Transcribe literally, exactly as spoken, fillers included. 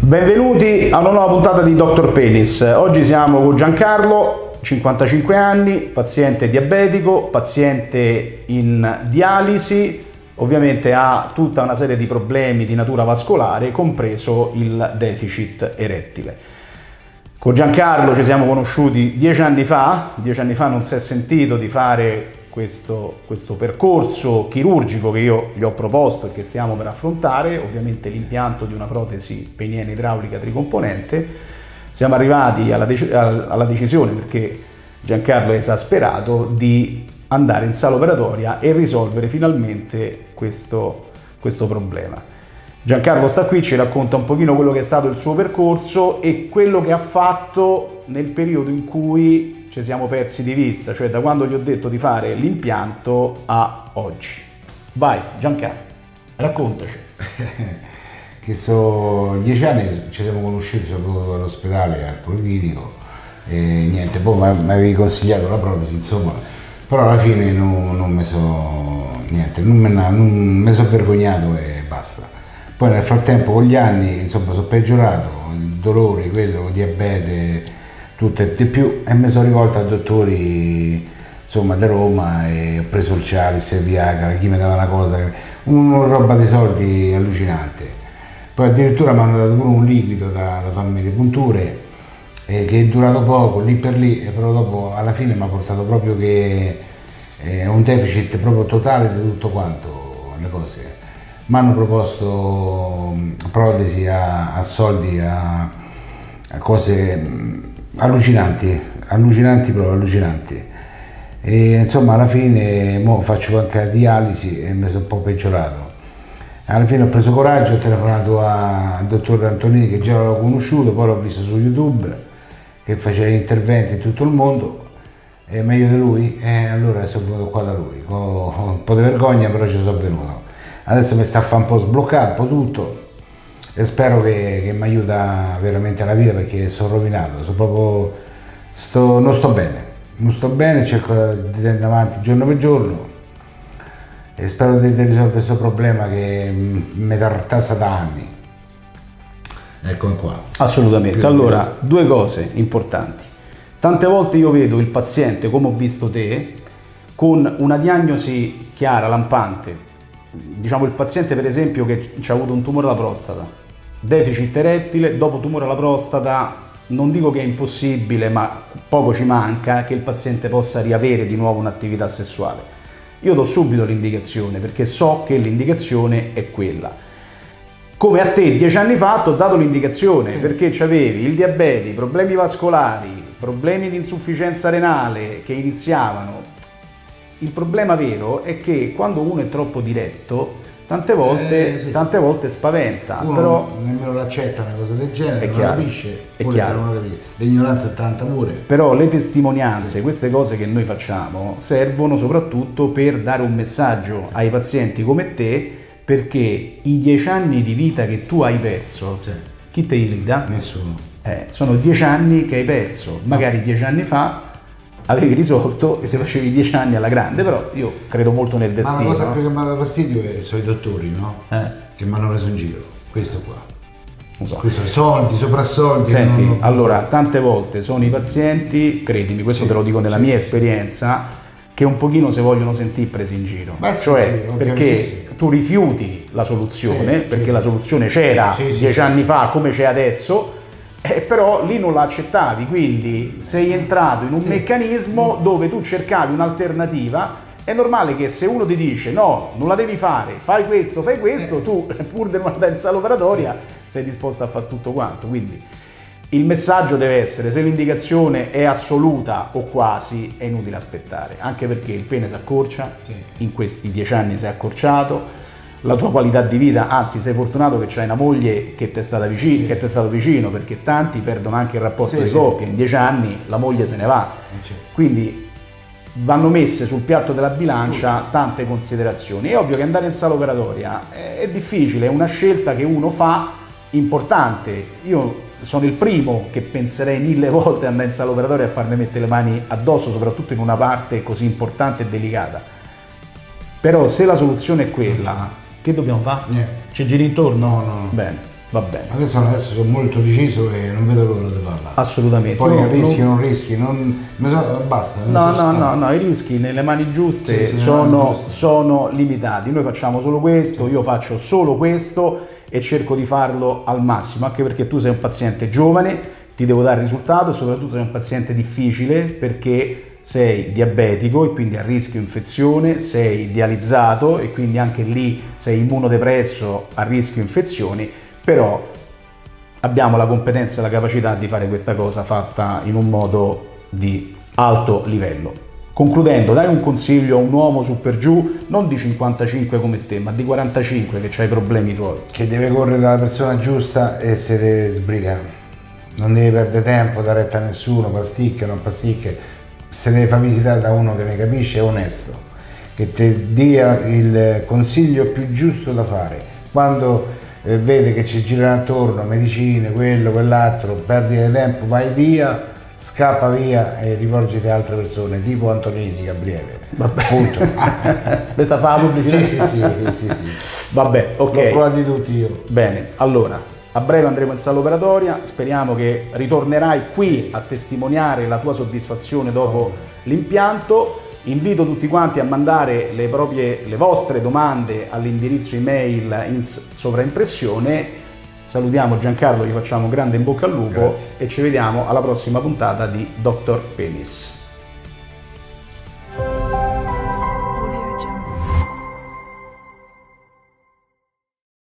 Benvenuti a una nuova puntata di Doctor Penis. Oggi siamo con Giancarlo, cinquantacinque anni, paziente diabetico, paziente in dialisi, ovviamente ha tutta una serie di problemi di natura vascolare, compreso il deficit erettile. Con Giancarlo ci siamo conosciuti dieci anni fa, dieci anni fa non si è sentito di fare questo, questo percorso chirurgico che io gli ho proposto e che stiamo per affrontare, ovviamente l'impianto di una protesi peniene idraulica tricomponente. Siamo arrivati alla, dec alla decisione, perché Giancarlo è esasperato, di andare in sala operatoria e risolvere finalmente questo, questo problema. Giancarlo sta qui, ci racconta un pochino quello che è stato il suo percorso e quello che ha fatto nel periodo in cui ci siamo persi di vista, cioè da quando gli ho detto di fare l'impianto a oggi. Vai Giancarlo, raccontaci. Che sono dieci anni, ci siamo conosciuti soprattutto all'ospedale, al Policlinico, e niente, poi mi avevi consigliato la protesi, insomma, però alla fine non, non mi sono, niente, non me ne sono vergognato e basta. Poi nel frattempo con gli anni, insomma, sono peggiorato, il dolore, quello, diabete, tutto e di più, e mi sono rivolto a dottori, insomma, da Roma, e ho preso il Cialis, il Viagra, chi mi dava una cosa, una roba di soldi allucinante. Poi addirittura mi hanno dato pure un liquido da, da farmi le punture, eh, che è durato poco, lì per lì, però dopo alla fine mi ha portato proprio che è un deficit proprio totale di tutto quanto, le cose. Mi hanno proposto protesi a, a soldi, a, a cose allucinanti, allucinanti proprio, allucinanti. E insomma alla fine mo faccio anche la dialisi e mi sono un po' peggiorato. Alla fine ho preso coraggio, ho telefonato al dottor Antonini, che già l'avevo conosciuto, poi l'ho visto su YouTube che faceva interventi in tutto il mondo, è meglio di lui, e allora sono venuto qua da lui, con un po' di vergogna, però ci sono venuto. Adesso mi sta a fare un po' sbloccare un po' tutto e spero che, che mi aiuta veramente la vita, perché sono rovinato, sono proprio, sto, non sto bene, non sto bene, cerco di andare avanti giorno per giorno e spero di, di risolvere questo problema che mi tartassa da anni. Eccomi qua. Assolutamente. Allora, due cose importanti. Tante volte io vedo il paziente, come ho visto te, con una diagnosi chiara, lampante. Diciamo il paziente per esempio che ci ha avuto un tumore alla prostata, deficit erettile, dopo tumore alla prostata, non dico che è impossibile, ma poco ci manca che il paziente possa riavere di nuovo un'attività sessuale. Io do subito l'indicazione, perché so che l'indicazione è quella. Come a te dieci anni fa ti ho dato l'indicazione, sì, perché c'avevi il diabete, problemi vascolari, problemi di insufficienza renale che iniziavano. Il problema vero è che quando uno è troppo diretto, tante volte, eh, sì. tante volte spaventa. Uno però nemmeno l'accetta una cosa del genere, è non chiaro, capisce, è chiaro. L'ignoranza è tanta pure. Però le testimonianze, sì, queste cose che noi facciamo, servono soprattutto per dare un messaggio, sì, ai pazienti come te, perché i dieci anni di vita che tu hai perso, sì, chi te li dà? Nessuno. Eh, sono dieci anni che hai perso, magari dieci anni fa avevi risolto e ti facevi dieci anni alla grande, però io credo molto nel destino. Ma la cosa più che mi ha dato fastidio è, sono i dottori, no? Eh. Che mi hanno preso in giro, questo qua. Non so. Questo, soldi, soprassoldi. Senti, non... allora, tante volte sono i pazienti, credimi, questo sì, te lo dico nella sì, mia sì, esperienza, che un pochino si vogliono sentire presi in giro. Beh, cioè, sì, perché sì, tu rifiuti la soluzione, sì, perché sì, la soluzione c'era sì, dieci sì, anni sì, fa come c'è adesso, Eh, però lì non la accettavi, quindi sei entrato in un sì, meccanismo dove tu cercavi un'alternativa. È normale che se uno ti dice no, non la devi fare, fai questo, fai questo, tu pur di non andare in sala operatoria sei disposto a fare tutto quanto. Quindi il messaggio deve essere: se l'indicazione è assoluta o quasi, è inutile aspettare, anche perché il pene si accorcia, sì, in questi dieci anni si è accorciato, la tua qualità di vita, anzi sei fortunato che c'hai una moglie che ti è stata vicino, sì, che ti è stato vicino, perché tanti perdono anche il rapporto, sì, di coppia, in dieci anni la moglie se ne va, sì, quindi vanno messe sul piatto della bilancia tante considerazioni. È ovvio che andare in sala operatoria è difficile, è una scelta che uno fa importante. Io sono il primo che penserei mille volte ad andare in sala operatoria a farmi mettere le mani addosso, soprattutto in una parte così importante e delicata. Però se la soluzione è quella, che dobbiamo fare? Niente. Ci giri intorno? No, no, no. Bene. Va bene. Adesso, adesso sono molto deciso e non vedo l'ora di farla. Assolutamente. Poi non, rischi, non... non rischi, non... So, basta. No, no, no, no, i rischi nelle mani giuste sì, sì, sono, mani giuste. sono limitati. Noi facciamo solo questo, io faccio solo questo e cerco di farlo al massimo, anche perché tu sei un paziente giovane, ti devo dare risultato e soprattutto sei un paziente difficile perché sei diabetico e quindi a rischio infezione, sei dializzato e quindi anche lì sei immunodepresso a rischio infezioni, però abbiamo la competenza e la capacità di fare questa cosa fatta in un modo di alto livello. Concludendo, dai un consiglio a un uomo su per giù, non di cinquantacinque come te, ma di quarantacinque che c'ha i problemi tuoi. Che deve correre dalla persona giusta e si deve sbrigare. Non deve perdere tempo, dare retta a nessuno, pasticche, non pasticche. Se deve far visitare da uno che ne capisce, è onesto, che ti dia il consiglio più giusto da fare. Quando eh, vede che ci girano attorno medicine, quello, quell'altro, perdi del tempo, vai via, scappa via e rivolgiti a altre persone, tipo Antonini, Gabriele. Vabbè. Punto. Questa fa la pubblicità? Sì, sì, sì, sì, sì. Vabbè, ok. L'ho provati tutti io. Bene, allora, a breve andremo in sala operatoria, speriamo che ritornerai qui a testimoniare la tua soddisfazione dopo l'impianto. Invito tutti quanti a mandare le, proprie, le vostre domande all'indirizzo email in sovraimpressione. Salutiamo Giancarlo, gli facciamo grande in bocca al lupo. Grazie. E ci vediamo alla prossima puntata di Doctor Penis.